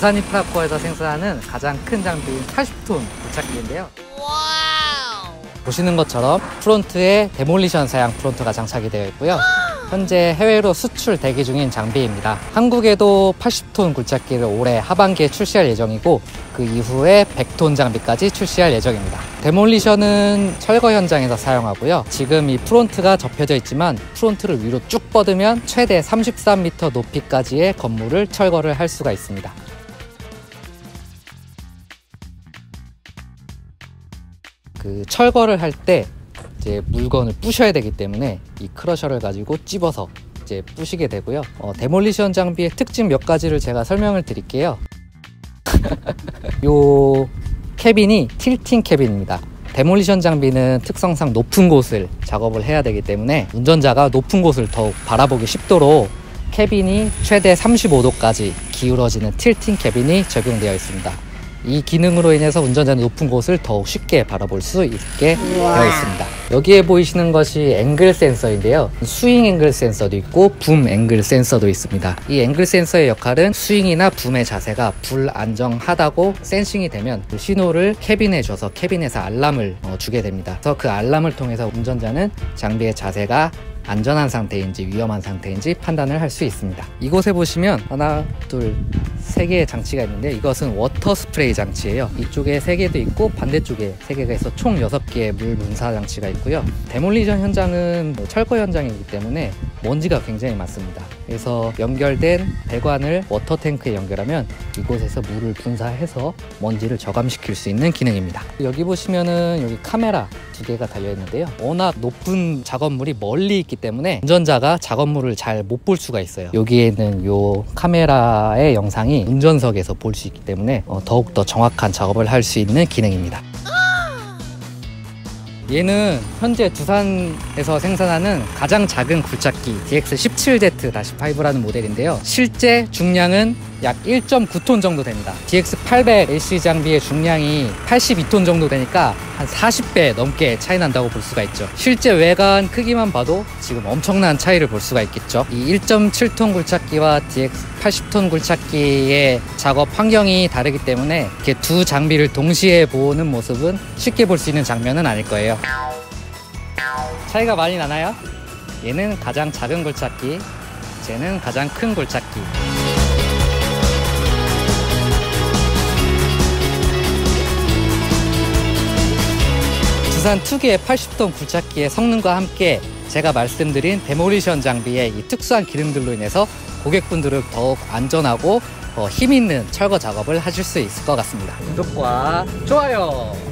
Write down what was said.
두산 인프라코어에서 생산하는 가장 큰 장비인 80톤 굴착기인데요. 보시는 것처럼 프론트에 데몰리션 사양 프론트가 장착이 되어 있고요. 현재 해외로 수출 대기 중인 장비입니다. 한국에도 80톤 굴착기를 올해 하반기에 출시할 예정이고 그 이후에 100톤 장비까지 출시할 예정입니다. 데몰리션은 철거 현장에서 사용하고요. 지금 이 프론트가 접혀져 있지만 프론트를 위로 쭉 뻗으면 최대 33m 높이까지의 건물을 철거를 할 수가 있습니다. 그 철거를 할 때 이제 물건을 부셔야 되기 때문에 이 크러셔를 가지고 찝어서 이제 부시게 되고요. 데몰리션 장비의 특징 몇 가지를 제가 설명을 드릴게요. 요 캐빈이 틸팅 캐빈입니다. 데몰리션 장비는 특성상 높은 곳을 작업을 해야 되기 때문에 운전자가 높은 곳을 더욱 바라보기 쉽도록 캐빈이 최대 35도까지 기울어지는 틸팅 캐빈이 적용되어 있습니다. 이 기능으로 인해서 운전자는 높은 곳을 더욱 쉽게 바라볼 수 있게 되어 있습니다. 여기에 보이시는 것이 앵글 센서인데요. 스윙 앵글 센서도 있고 붐 앵글 센서도 있습니다. 이 앵글 센서의 역할은 스윙이나 붐의 자세가 불안정하다고 센싱이 되면 그 신호를 캐빈에 줘서 캐빈에서 알람을 주게 됩니다. 그래서 그 알람을 통해서 운전자는 장비의 자세가 안전한 상태인지 위험한 상태인지 판단을 할 수 있습니다. 이곳에 보시면 하나, 둘, 세 개의 장치가 있는데 이것은 워터 스프레이 장치예요. 이쪽에 3개도 있고 반대쪽에 3개가 있어 총 6개의 물 분사 장치가 있고요. 데몰리션 현장은 철거 현장이기 때문에 먼지가 굉장히 많습니다. 그래서 연결된 배관을 워터 탱크에 연결하면 이곳에서 물을 분사해서 먼지를 저감시킬 수 있는 기능입니다. 여기 보시면은 여기 카메라 2개가 달려 있는데요. 워낙 높은 작업물이 멀리 있기 때문에 운전자가 작업물을 잘 못 볼 수가 있어요. 여기에는 요 카메라의 영상이 운전석에서 볼 수 있기 때문에 더욱더 정확한 작업을 할 수 있는 기능입니다. 얘는 현재 두산에서 생산하는 가장 작은 굴착기 DX17Z-5라는 모델인데요. 실제 중량은 약 1.9톤 정도 됩니다. DX800AC 장비의 중량이 82톤 정도 되니까 한 40배 넘게 차이 난다고 볼 수가 있죠. 실제 외관 크기만 봐도 지금 엄청난 차이를 볼 수가 있겠죠. 이 1.7톤 굴착기와 DX80톤 굴착기의 작업 환경이 다르기 때문에 이렇게 두 장비를 동시에 보는 모습은 쉽게 볼 수 있는 장면은 아닐 거예요. 차이가 많이 나나요? 얘는 가장 작은 굴착기, 쟤는 가장 큰 굴착기. 두산 2개의 80톤 굴착기의 성능과 함께 제가 말씀드린 데몰리션 장비의 이 특수한 기능들로 인해서 고객분들은 더욱 안전하고 힘있는 철거 작업을 하실 수 있을 것 같습니다. 구독과 좋아요!